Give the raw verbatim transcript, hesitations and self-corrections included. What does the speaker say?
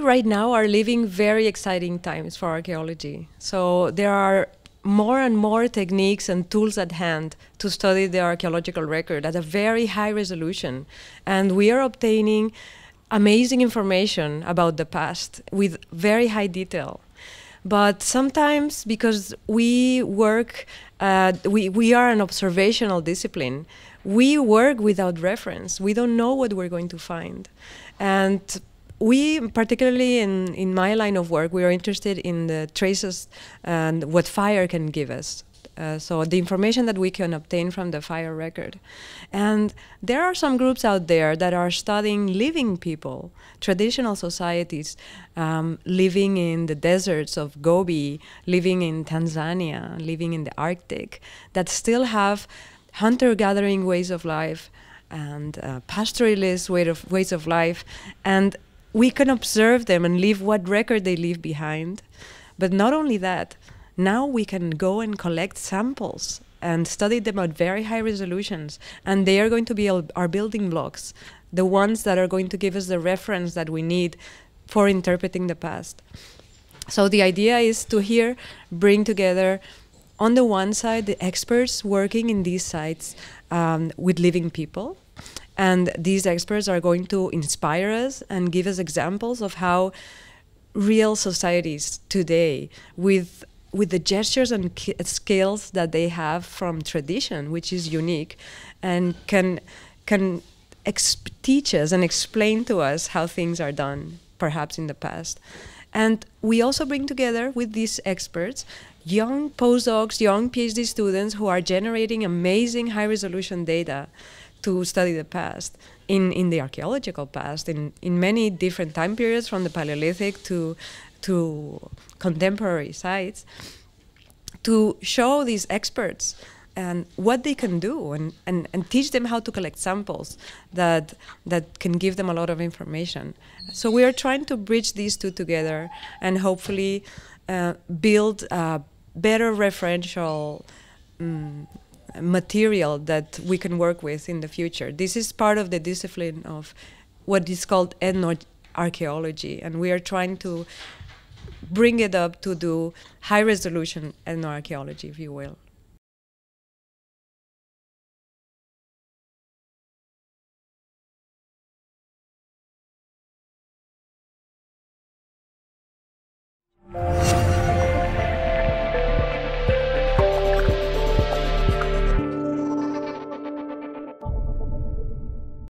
right now are living very exciting times for archaeology. So there are more and more techniques and tools at hand to study the archaeological record at a very high resolution. And we are obtaining amazing information about the past with very high detail. But sometimes, because we work, uh, we, we are an observational discipline, we work without reference. We don't know what we're going to find. And we, particularly in, in my line of work, we are interested in the traces and what fire can give us. Uh, so the information that we can obtain from the fire record. And there are some groups out there that are studying living people, traditional societies, um, living in the deserts of Gobi, living in Tanzania, living in the Arctic, that still have hunter-gathering ways of life and uh, pastoralist way of, ways of life. And we can observe them and leave what record they leave behind. But not only that, now we can go and collect samples and study them at very high resolutions. And they are going to be our building blocks, the ones that are going to give us the reference that we need for interpreting the past. So the idea is to here bring together, on the one side, the experts working in these sites um, with living people. And these experts are going to inspire us and give us examples of how real societies today, with with the gestures and skills that they have from tradition, which is unique, and can can teach us and explain to us how things are done, perhaps in the past. And we also bring together with these experts young postdocs, young PhD students who are generating amazing high-resolution data to study the past, in, in the archaeological past, in, in many different time periods, from the Paleolithic to to contemporary sites, to show these experts and what they can do, and, and, and teach them how to collect samples that, that can give them a lot of information. So we are trying to bridge these two together and hopefully uh, build a better referential um, material that we can work with in the future. This is part of the discipline of what is called ethnoarchaeology, and we are trying to bring it up to do high-resolution ethnoarchaeology, if you will.